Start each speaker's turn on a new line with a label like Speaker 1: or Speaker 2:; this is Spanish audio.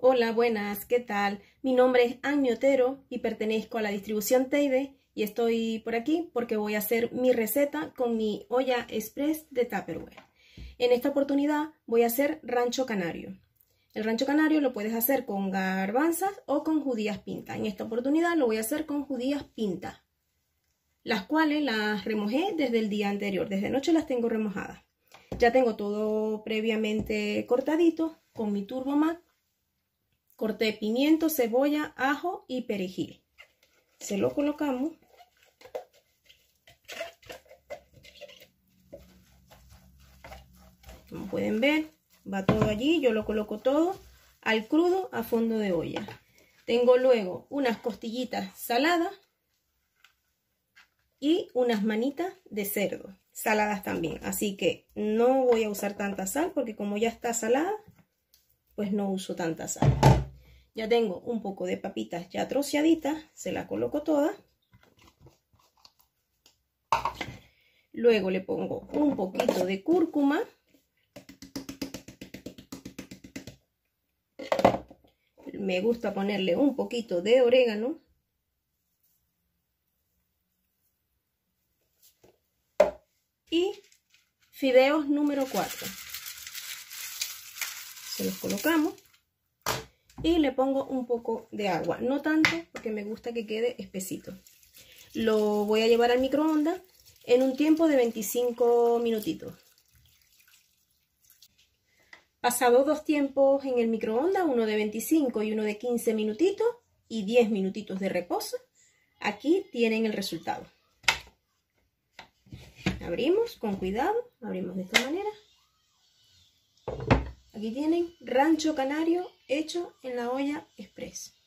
Speaker 1: Hola, buenas, ¿qué tal? Mi nombre es Annie Otero y pertenezco a la distribución Teide y estoy por aquí porque voy a hacer mi receta con mi olla express de Tupperware. En esta oportunidad voy a hacer rancho canario. El rancho canario lo puedes hacer con garbanzas o con judías pintas. En esta oportunidad lo voy a hacer con judías pintas, las cuales las remojé desde el día anterior, desde anoche las tengo remojadas. Ya tengo todo previamente cortadito con mi Turbomac. Corté pimiento, cebolla, ajo y perejil. Se lo colocamos. Como pueden ver, va todo allí. Yo lo coloco todo al crudo a fondo de olla. Tengo luego unas costillitas saladas y unas manitas de cerdo saladas también. Así que no voy a usar tanta sal porque como ya está salada, pues no uso tanta sal. Ya tengo un poco de papitas ya troceaditas, se las coloco todas. Luego le pongo un poquito de cúrcuma. Me gusta ponerle un poquito de orégano. Y fideos número 4. Se los colocamos. Y le pongo un poco de agua, no tanto porque me gusta que quede espesito. Lo voy a llevar al microondas en un tiempo de 25 minutitos. Pasado dos tiempos en el microondas, uno de 25 y uno de 15 minutitos y 10 minutitos de reposo, aquí tienen el resultado. Abrimos con cuidado, abrimos de esta manera. Aquí tienen rancho canario hecho en la olla express.